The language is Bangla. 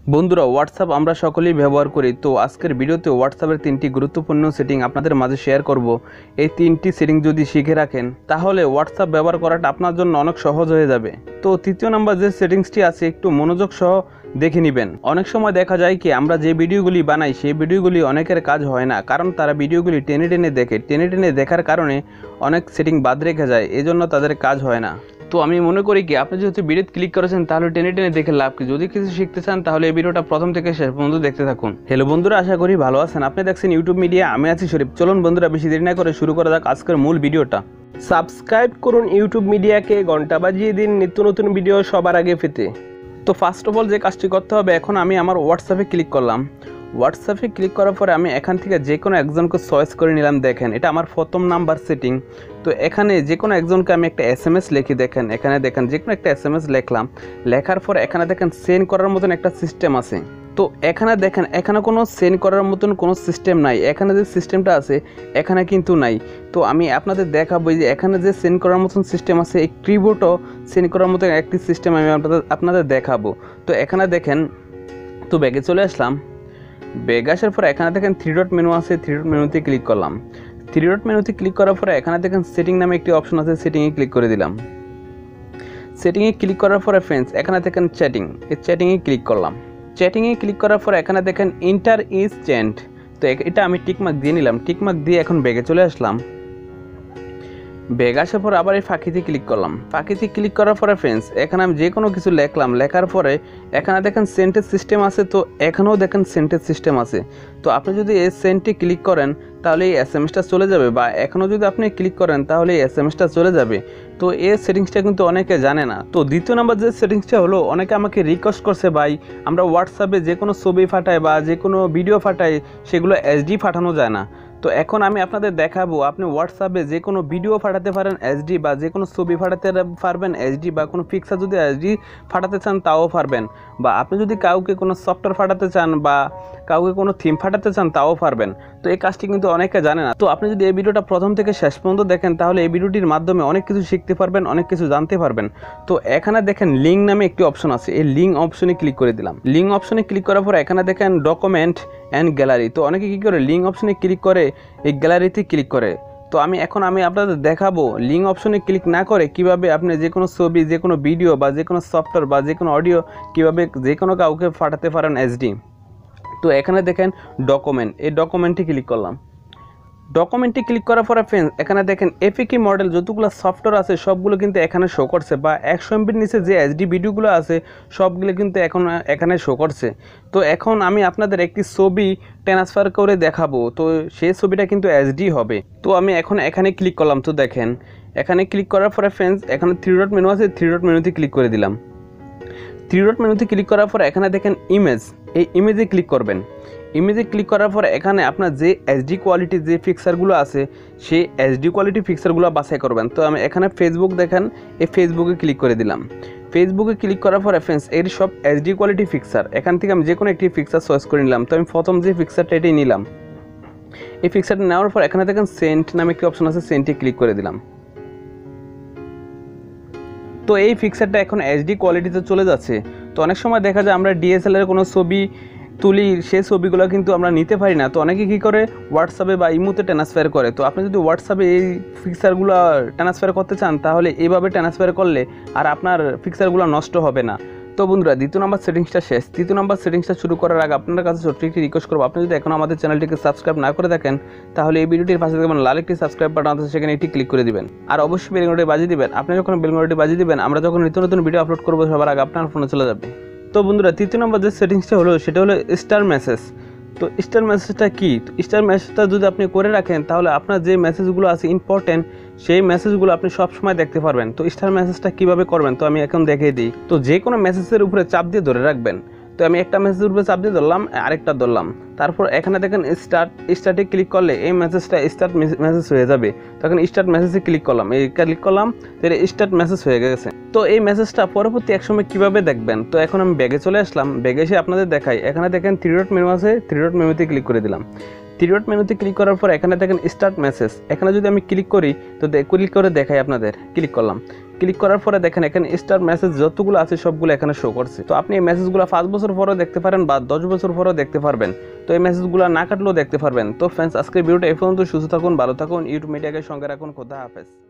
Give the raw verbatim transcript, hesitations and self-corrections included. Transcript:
বন্ধুরা হোয়াটসঅ্যাপ আমরা সকলেই ব্যবহার করি। তো আজকের ভিডিওতে হোয়াটসঅ্যাপের তিনটি গুরুত্বপূর্ণ সেটিং আপনাদের মাঝে শেয়ার করব। এই তিনটি সেটিং যদি শিখে রাখেন তাহলে হোয়াটসঅ্যাপ ব্যবহার করাটা আপনার জন্য অনেক সহজ হয়ে যাবে। তো তৃতীয় নাম্বার যে সেটিংসটি আছে একটু মনোযোগ সহ দেখে নেবেন। অনেক সময় দেখা যায় কি আমরা যে ভিডিওগুলি বানাই সেই ভিডিওগুলি অনেকের কাজ হয় না, কারণ তারা ভিডিওগুলি টেনে টেনে দেখে টেনে টেনে দেখার কারণে অনেক সেটিং বাদ রেখে যায়, এজন্য তাদের কাজ হয় না। তো আমি মনে করি কি আপনি যেহেতু ভিডিওতে ক্লিক করেছেন তাহলে টেনে টেনে দেখে লাভ কি। যদি কিছু শিখতে চান তাহলে এই ভিডিওটা প্রথম থেকে শেষ পর্যন্ত দেখতে থাকুন। হ্যালো বন্ধুরা, আশা করি ভালো আছেন। আপনি দেখছেন ইউটিউব মিডিয়া, আমি আছি শরীফ। চলুন বন্ধুরা বেশি দেরি না করে শুরু করা যাক আজকের মূল ভিডিওটা। সাবস্ক্রাইব করুন ইউটিউব মিডিয়াকে, ঘন্টা বাজিয়ে দিন নিত্য নতুন ভিডিও সবার আগে পেতে। তো ফার্স্ট অফ অল যে কাজটি করতে হবে, এখন আমি আমার হোয়াটসঅ্যাপে ক্লিক করলাম। হোয়াটসঅ্যাপে ক্লিক করার পরে আমি এখান থেকে যে কোনো একজনকে চয়েস করে নিলাম। দেখেন এটা আমার প্রথম নাম্বার সেটিং। তো এখানে যে কোনো একজনকে আমি একটা এস এম এস লিখি। দেখেন এখানে দেখেন যে কোনো একটা এস এম এস লিখলাম। লেখার পরে এখানে দেখেন সেন্ড করার মতন একটা সিস্টেম আছে। তো এখানে দেখেন এখানে কোনো সেন্ড করার মতন কোনো সিস্টেম নাই। এখানে যে সিস্টেমটা আছে এখানে কিন্তু নাই। তো আমি আপনাদের দেখাবো যে এখানে যে সেন্ড করার মতন সিস্টেম আছে, এই কিবোর্ডও সেন্ড করার মতন একটি সিস্টেম আমি আপনাদের আপনাদের দেখাবো। তো এখানে দেখেন, তো ব্যাগে চলে আসলাম। ব্যাগ আসার পরে এখানে দেখেন থ্রি ডট মেনু আছে, থ্রি ডট মেনুতে ক্লিক করলাম। থ্রি ডট মেনুতে ক্লিক করার পরে এখানে দেখেন সেটিং নামে একটি অপশন আছে, সেটিংয়ে ক্লিক করে দিলাম। সেটিংয়ে ক্লিক করার পরে ফ্রেন্ডস এখানে দেখেন চ্যাটিং, এই চ্যাটিংয়ে ক্লিক করলাম। চ্যাটিংয়ে ক্লিক করার পরে এখানে দেখেন ইন্টার ইজ চেন্ট। তো এটা আমি টিকমার্ক দিয়ে নিলাম। টিকমার্ক দিয়ে এখন ব্যাগে চলে আসলাম। ব্যাগ আসার পর আবার এই ফাঁকিতে ক্লিক করলাম। ফাঁকিতে ক্লিক করার পরে ফ্রেন্ডস এখানে আমি যে কোনো কিছু লিখলাম। লেখার পরে এখানে দেখেন সেন্টেন্স সিস্টেম আছে। তো এখানেও দেখেন সেন্টেন্স সিস্টেম আছে। তো আপনি যদি এই সেন্টে ক্লিক করেন তাহলে এই এস এম এসটা চলে যাবে, বা এখনও যদি আপনি ক্লিক করেন তাহলে এই এস এম এসটা চলে যাবে। তো এই সেটিংসটা কিন্তু অনেকে জানে না। তো দ্বিতীয় নাম্বার যে সেটিংসটা হলো, অনেকে আমাকে রিকোয়েস্ট করছে ভাই আমরা হোয়াটসঅ্যাপে যে কোনো ছবি ফাটাই বা যে কোনো ভিডিও ফাটাই সেগুলো এইচডি ফাটানো যায় না। তো এখন আমি আপনাদের দেখাবো আপনি হোয়াটসঅ্যাপে যে কোনো ভিডিও ফাটাতে পারেন এইচডি, বা যে কোনো ছবি ফাটাতে পারবেন এইচডি, বা কোনো পিকচার যদি এইচডি ফাটাতে চান তাও পারবেন, বা আপনি যদি কাউকে কোনো সফটওয়্যার ফাটাতে চান বা কাউকে কোনো থিম ফাটাতে চান তাও পারবেন। তো এই কাজটি কিন্তু অনেকে জানে না। তো আপনি যদি এই ভিডিওটা প্রথম থেকে শেষ পর্যন্ত দেখেন তাহলে এই ভিডিওটির মাধ্যমে অনেক কিছু শিখতে পারবেন, অনেক কিছু জানতে পারবেন। তো এখানে দেখেন লিঙ্ক নামে একটি অপশন আছে, এই লিঙ্ক অপশনে ক্লিক করে দিলাম। লিঙ্ক অপশনে ক্লিক করার পর এখানে দেখেন ডকুমেন্ট অ্যান্ড গ্যালারি। তো অনেকে কী করে লিঙ্ক অপশনে ক্লিক করে এই গ্যালারিতে ক্লিক করে। তো আমি এখন আমি আপনাদের দেখাবো লিঙ্ক অপশনে ক্লিক না করে কিভাবে আপনি যে কোনো ছবি, যে কোনো ভিডিও বা যে কোনো সফটওয়্যার বা যে কোনো অডিও কিভাবে যে কোনো কাউকে ফাটাতে পারেন এইচডি। তো এখানে দেখেন ডকুমেন্ট, এই ডকুমেন্টে ক্লিক করলাম। ডকুমেন্টে ক্লিক করার পরে ফ্রেন্ডস এখানে দেখেন এপিকে মডেল যতগুলো সফটওয়্যার আছে সবগুলো কিন্তু এখানে শো করছে, বা একশো এমবির নিচে যে এইচডি ভিডিওগুলো আছে সবগুলো কিন্তু এখন এখানে শো করছে। তো এখন আমি আপনাদের একটি ছবি ট্রান্সফার করে দেখাবো। তো সেই ছবিটা কিন্তু এইচডি হবে। তো আমি এখন এখানে ক্লিক করলাম। তো দেখেন এখানে ক্লিক করার পরে ফ্রেন্ডস এখানে থ্রি ডট মেনু আছে, থ্রি ডট মেনুতে ক্লিক করে দিলাম। থ্রি ডট মেনুতে ক্লিক করার পর এখানে দেখেন ইমেজ, এই ইমেজে ক্লিক করবেন। ইমেজে ক্লিক করার পর এখানে আপনার যে এইচডি কোয়ালিটির যে পিকচারগুলো আছে সেই এইচডি কোয়ালিটি পিকচারগুলো বাছাই করবেন। তো আমি এখানে ফেসবুক দেখেন, এই ফেসবুকে ক্লিক করে দিলাম। ফেসবুকে ক্লিক করার পর ফ্রেন্ডস এর সব এইচডি কোয়ালিটি পিকচার এখান থেকে আমি যে কোনো একটি পিকচার চয়েস করে নিলাম। তো আমি প্রথম যে পিকচারটা এটাই নিলাম। এই পিকচারটা নেওয়ার পর এখানে দেখেন সেন্ট নামে একটি অপশন আছে, সেন্টে ক্লিক করে দিলাম। তো এই পিকচারটা এখন এইচডি কোয়ালিটিতে চলে যাচ্ছে। তো অনেক সময় দেখা যায় আমরা ডিএসএলআর কোনো ছবি তুলি, সেই ছবিগুলো কিন্তু আমরা নিতে পারি না। তো অনেকে কী করে হোয়াটসঅ্যাপে বা ইমোতে ট্রান্সফার করে। তো আপনি যদি হোয়াটসঅ্যাপে এই পিকচারগুলো ট্রান্সফার করতে চান তাহলে এইভাবে ট্রান্সফার করলে আর আপনার পিকচারগুলো নষ্ট হবে না। তো বন্ধুরা দ্বিতীয় নাম্বার সেটিংসটা শেষ। তৃতীয় নাম্বার সেটিংসটা শুরু করার আগে আপনার কাছে ছোট্ট একটি রিকোয়েস্ট করবো, আপনি যদি এখন আমাদের চ্যানেলটিকে সাবস্ক্রাইব না করে থাকেন তাহলে এই ভিডিওটির পাশে দেখবেন লাল একটি সাবস্ক্রাইব বাটন আছে, সেখানে একটি ক্লিক করে দিবেন। আর অবশ্যই বেল ঘন্টাটি বাজিয়ে দিবেন। আপনি যখন বেল ঘন্টাটি বাজিয়ে দিবেন আমরা যখন নিত্য নতুন ভিডিও আপলোড করবো সবার আগে আপনার ফোনে চলে যাবে। তো বন্ধুরা তৃতীয় নম্বর যে সেটিংসটা হলো সেটা হলো স্টার মেসেজ। তো স্টার মেসেজটা কি? স্টার মেসেজটা যদি আপনি করে রাখেন তাহলে আপনার যে মেসেজগুলো আছে ইম্পর্টেন্ট সেই মেসেজগুলো আপনি সব সময় দেখতে পারবেন। তো স্টার মেসেজটা কিভাবে করবেন তো আমি এখন দেখিয়ে দিই। তো যে কোনো মেসেজের উপরে চাপ দিয়ে ধরে রাখবেন। তো আমি একটা মেসেজের উপরে চাপ দিয়ে ধরলাম, আরেকটা ধরলাম, তারপর এখানে দেখেন স্টার্ট, স্টার্টে ক্লিক করলে এই মেসেজটা স্টার্ট মেসেজ হয়ে যাবে। তখন স্টার্ট মেসেজে ক্লিক করলাম, এই ক্লিক করলাম তাহলে স্টার্ট মেসেজ হয়ে গেছে। তো এই মেসেজটা পরবর্তী এক সময় কীভাবে দেখবেন তো এখন আমি ব্যাগে চলে আসলাম। ব্যাগে এসে আপনাদের দেখাই, এখানে দেখেন থ্রি ডট মেনু আছে, থ্রি ডট মেনুতে ক্লিক করে দিলাম। থ্রি ডট মেনুতে ক্লিক করার পর এখানে দেখেন স্টার্ট মেসেজ, এখানে যদি আমি ক্লিক করি তো ক্লিক করে দেখাই আপনাদের। ক্লিক করলাম, ক্লিক করার পরে দেখেন এখানে স্টার মেসেজ যতগুলো আছে সবগুলো এখানে শো করছে। তো আপনি এই মেসেজগুলো পাঁচ বছর পরেও দেখতে পারেন বা দশ বছর পরেও দেখতে পারবেন। তো এই মেসেজগুলো না কাটলেও দেখতে পারবেন। তো ফ্রেন্ডস, আজকের ভিডিওটা এই পর্যন্ত। সুস্থ থাকুন, ভালো থাকুন, ইউটিউব মিডিয়াকে সঙ্গে রাখুন। খোদা হাফেজ।